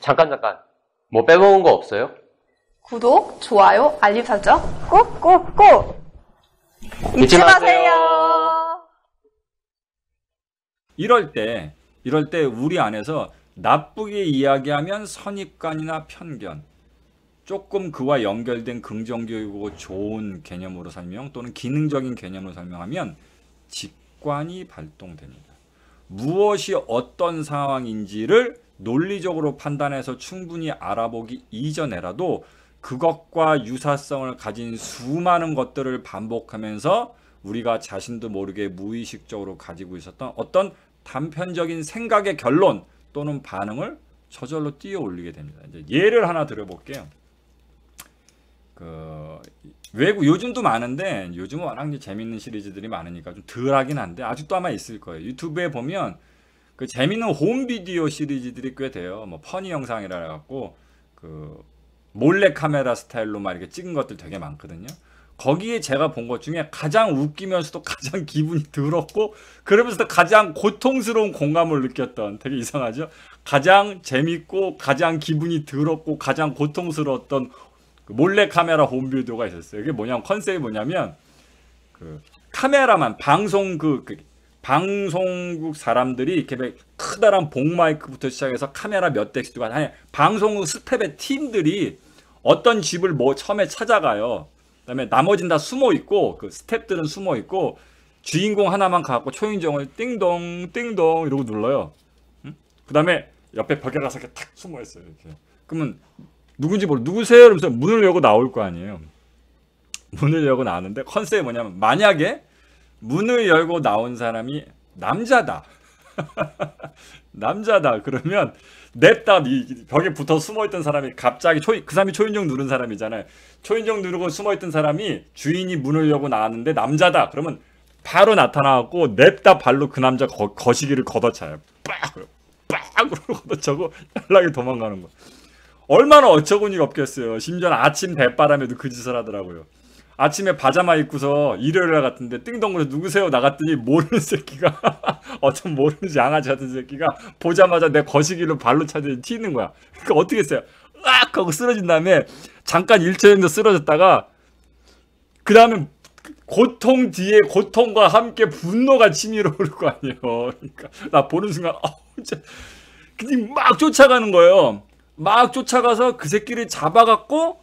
잠깐. 뭐 빼먹은 거 없어요? 구독, 좋아요, 알림 설정 꾹꾹꾹 잊지 마세요. 이럴 때 우리 안에서 나쁘게 이야기하면 선입관이나 편견, 조금 그와 연결된 긍정적이고 좋은 개념으로 설명 또는 기능적인 개념으로 설명하면 직관이 발동됩니다. 무엇이 어떤 상황인지를 논리적으로 판단해서 충분히 알아보기 이전에라도 그것과 유사성을 가진 수많은 것들을 반복하면서 우리가 자신도 모르게 무의식적으로 가지고 있었던 어떤 단편적인 생각의 결론 또는 반응을 저절로 띄어 올리게 됩니다. 이제 예를 하나 들어볼게요. 외국 요즘도 많은데 요즘은 워낙 재밌는 시리즈들이 많으니까 좀 덜하긴 한데 아직도 아마 있을 거예요. 유튜브에 보면 그 재밌는 홈 비디오 시리즈들이 꽤 돼요. 뭐 퍼니 영상이라 갖고 그 몰래 카메라 스타일로 막 이렇게 찍은 것들 되게 많거든요. 거기에 제가 본 것 중에 가장 웃기면서도 가장 기분이 더럽고 그러면서도 가장 고통스러운 공감을 느꼈던, 되게 이상하죠? 가장 재밌고 가장 기분이 더럽고 가장 고통스러웠던 몰래 카메라 홈 비디오가 있었어요. 이게 뭐냐면 컨셉이 뭐냐면 그 카메라만 방송국 사람들이 이렇게 크다란 복마이크부터 시작해서 카메라 몇 대씩 두고 아니 방송국 스텝의 팀들이 어떤 집을 뭐 처음에 찾아가요. 그다음에 나머지는 다 숨어 있고 그 스텝들은 숨어 있고 주인공 하나만 갖고 초인종을 띵동 띵동 이러고 눌러요. 응? 그다음에 옆에 벽에 가서 이렇게 탁 숨어 있어요. 이렇게. 그러면 누군지 모르 누구세요? 이러면서 문을 열고 나올 거 아니에요. 문을 열고 나왔는데 컨셉이 뭐냐면 만약에 문을 열고 나온 사람이 남자다. 남자다. 그러면 냅다 벽에 붙어 숨어있던 사람이 갑자기 그 사람이 초인종 누른 사람이잖아요. 초인종 누르고 숨어있던 사람이 주인이 문을 열고 나왔는데 남자다. 그러면 바로 나타나갖고 냅다 발로 그 남자 거시기를 걷어차요. 빡으로 걷어차고 연락이 도망가는 거. 얼마나 어처구니가 없겠어요. 심지어 아침 대바람에도 그 짓을 하더라고요. 아침에 파자마 입고서 일요일날 같은데 띵동으로 누구세요? 나갔더니 모르는 새끼가 어떤 모르는 양아치 같은 새끼가 보자마자 내 거시기를 발로 차더니 튀는 거야. 그러니까 어떻게 했어요? 으악! 하고 쓰러진 다음에 잠깐 1초 정도 쓰러졌다가 그 다음에 고통 뒤에 고통과 함께 분노가 치밀어 오를 거 아니에요. 그러니까 나 보는 순간 진짜 근데 막 쫓아가는 거예요. 막 쫓아가서 그 새끼를 잡아갖고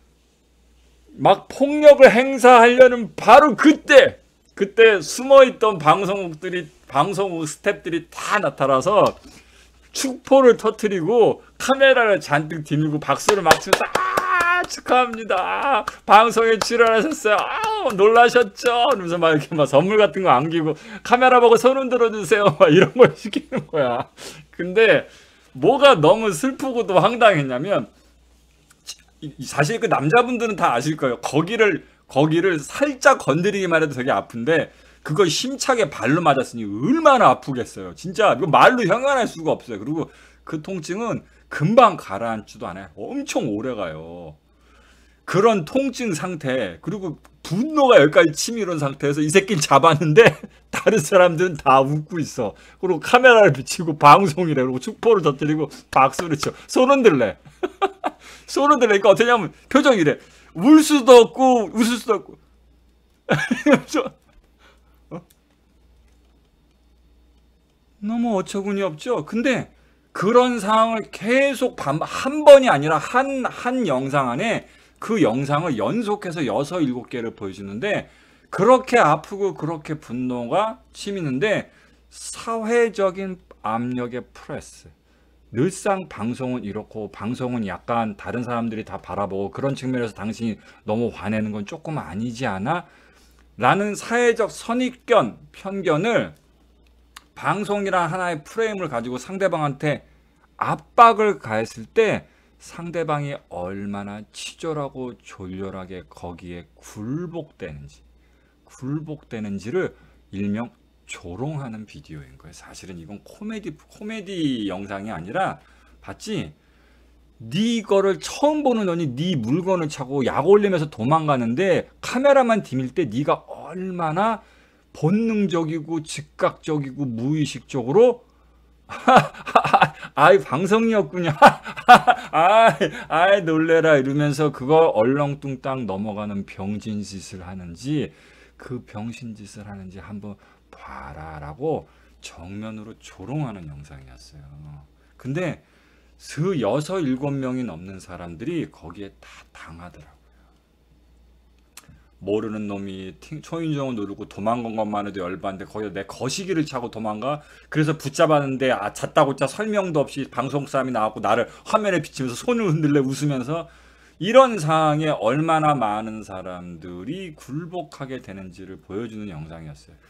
막 폭력을 행사하려는 바로 그때 숨어있던 방송국 스태프들이 다 나타나서 축포를 터뜨리고 카메라를 잔뜩 뒤밀고 박수를 막 치면서 축하합니다. 방송에 출연하셨어요. 놀라셨죠? 이러면서 막 이렇게 막 선물 같은 거 안기고 카메라 보고 손 흔들어 주세요. 막 이런 걸 시키는 거야. 근데 뭐가 너무 슬프고도 황당했냐면 사실 그 남자분들은 다 아실 거예요. 거기를 살짝 건드리기만 해도 되게 아픈데 그걸 힘차게 발로 맞았으니 얼마나 아프겠어요. 진짜 이거 말로 형용할 수가 없어요. 그리고 그 통증은 금방 가라앉지도 않아요. 엄청 오래 가요. 그런 통증 상태 그리고 분노가 여기까지 치밀은 상태에서 이 새끼를 잡았는데 다른 사람들은 다 웃고 있어. 그리고 카메라를 비치고 방송이래. 그리고 축포를 터뜨리고 박수를 쳐. 손 흔들래. 손 흔들래니까 어떻게 하면 표정이래. 울 수도 없고 웃을 수도 없고. 너무 어처구니 없죠. 근데 그런 상황을 계속 한 번이 아니라 한 영상 안에 그 영상을 연속해서 6, 7개를 보여주는데 그렇게 아프고 그렇게 분노가 치미는데 사회적인 압력의 프레스. 늘상 방송은 이렇고 방송은 약간 다른 사람들이 다 바라보고 그런 측면에서 당신이 너무 화내는 건 조금 아니지 않아? 라는 사회적 선입견, 편견을 방송이란 하나의 프레임을 가지고 상대방한테 압박을 가했을 때 상대방이 얼마나 치졸하고 졸렬하게 거기에 굴복되는지를 일명 조롱하는 비디오인 거예요. 사실은 이건 코미디 영상이 아니라 봤지? 네 거를 처음 보는 너니 네 물건을 차고 약 올리면서 도망가는데 카메라만 디밀 때 네가 얼마나 본능적이고 즉각적이고 무의식적으로 아이 방송이었군요 아이 놀래라 이러면서 그거 얼렁뚱땅 넘어가는 병진 짓을 하는지 그 병신 짓을 하는지 한번 봐라라고 정면으로 조롱하는 영상이었어요. 근데 그 6, 7명이 넘는 사람들이 거기에 다 당하더라고요. 모르는 놈이 초인종을 누르고 도망간 것만 해도 열받는데 거기다 내 거시기를 차고 도망가. 그래서 붙잡았는데 잣다고짜 설명도 없이 방송 사람이 나왔고 나를 화면에 비치면서 손을 흔들래 웃으면서 이런 상황에 얼마나 많은 사람들이 굴복하게 되는지를 보여주는 영상이었어요.